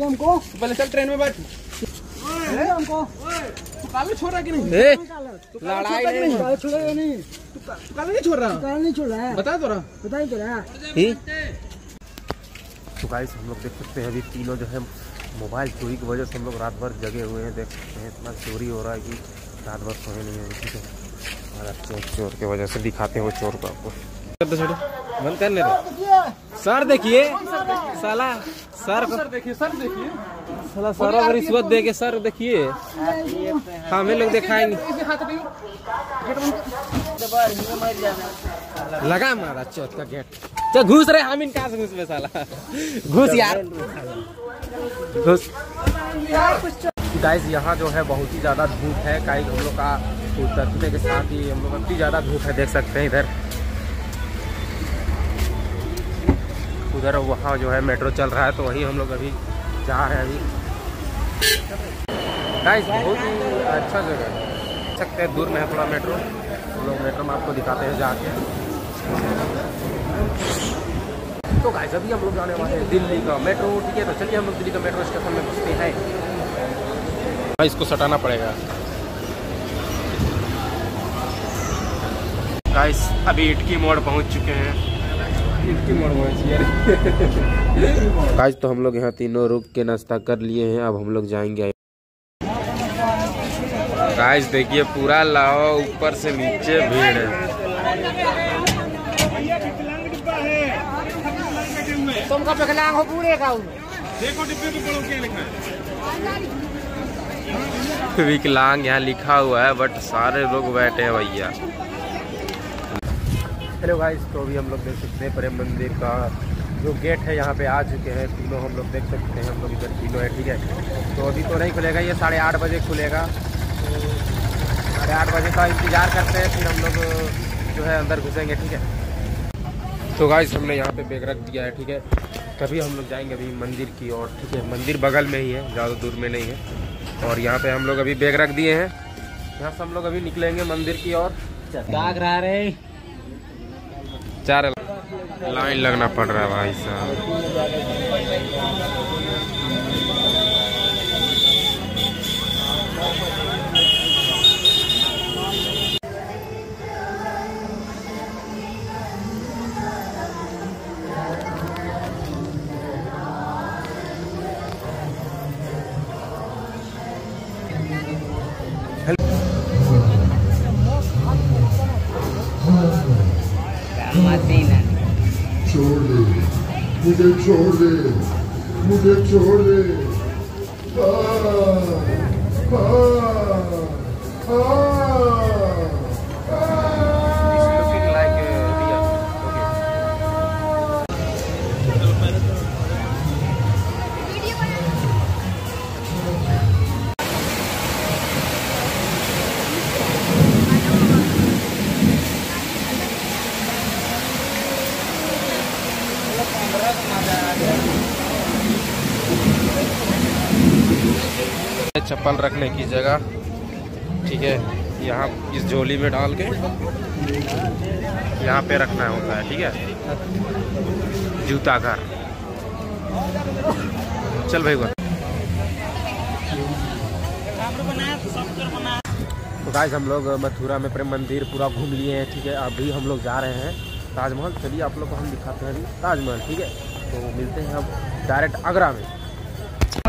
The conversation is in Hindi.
हमको पहले चल ट्रेन में बैठ। हमको तू काले छोड़ रहा कि नहीं? लड़ाई नहीं छोड़ेगा नहीं। तू काले नहीं छोड़ रहा? काले नहीं छोड़ रहा है। बता तो रहा। बताई तो रहा। तो गाइस हम लोग देख सकते हैं अभी तीनों जो है मोबाइल चोरी की वजह से हम लोग रात भर जगे हुए हैं। देख सकते हैं इतना चोरी हो रहा है कि रात भर सोए नहीं है। ठीक है, और चोर की वजह से दिखाते हैं वो चोर को आपको। बंद कर ले सर। देखिए साला सर को, सर देखिए साला सर अगर रिश्वत दे के सर देखिए हमें लोग दिखाएंगे। लगा मारा चौथ का गेट। चल घुस रहे हम इनका घुस में साला घुस यार घुस। गाइस यहाँ जो है बहुत ही ज़्यादा धूप है। गाइस हम लोग का उतरने के साथ ही हम लोग इतनी ज़्यादा धूप है, देख सकते हैं इधर उधर वहाँ जो है मेट्रो चल रहा है, तो वही हम लोग अभी जा रहे हैं। अभी गाइस बहुत ही अच्छा जगह है, देख सकते हैं दूर में है थोड़ा मेट्रो। हम लोग मेट्रो में आपको दिखाते हैं जाके। तो गाइस अभी हम लोग जाने वाले हैं दिल्ली का मेट्रो। ठीक है, तो चलिए हम लोग दिल्ली का मेट्रो स्टेशन में घुसते हैं। इसको सटाना पड़ेगा। गाइस अभी इटकी मोड़ पहुंच चुके हैं। गाइस तो हम लोग यहाँ तीनों रुक के नाश्ता कर लिए हैं। अब हम लोग जाएंगे। गाइस देखिए पूरा लावा ऊपर से नीचे भीड़ है। विकलांग यहाँ लिखा हुआ है, बट सारे लोग बैठे हैं भैया। हेलो गाइस, तो अभी हम लोग देख सकते हैं प्रेम मंदिर का जो गेट है यहाँ पे आ चुके हैं तीनों। हम लोग देख सकते हैं हम लोग इधर तीनों है। ठीक है, तो अभी तो नहीं खुलेगा, ये 8:30 बजे खुलेगा। तो 8:30 बजे का इंतज़ार करते हैं, फिर हम लोग जो है अंदर घुसेंगे। ठीक है, तो गाइस हमने यहाँ पे बैग रख दिया है। ठीक है, तभी हम लोग जाएंगे अभी मंदिर की ओर। ठीक है, मंदिर बगल में ही है, ज़्यादा दूर में नहीं है। और यहाँ पे हम लोग अभी बैग रख दिए हैं। यहाँ से हम लोग अभी निकलेंगे मंदिर की ओर। चार लाइन लगना पड़ रहा है भाई साहब। छोड़ दे मुझे, छोड़ दे मुझे, छोड़ दे। चप्पल रखने की जगह। ठीक है, यहाँ इस झोली में डाल के यहाँ पे रखना होता है। ठीक है, जूता का। चल भाई तो गाइस हम लोग मथुरा में प्रेम मंदिर पूरा घूम लिए हैं। ठीक है, अभी हम लोग जा रहे हैं ताजमहल। चलिए आप लोग को हम दिखाते हैं अभी ताजमहल। ठीक है, तो मिलते हैं अब डायरेक्ट आगरा में।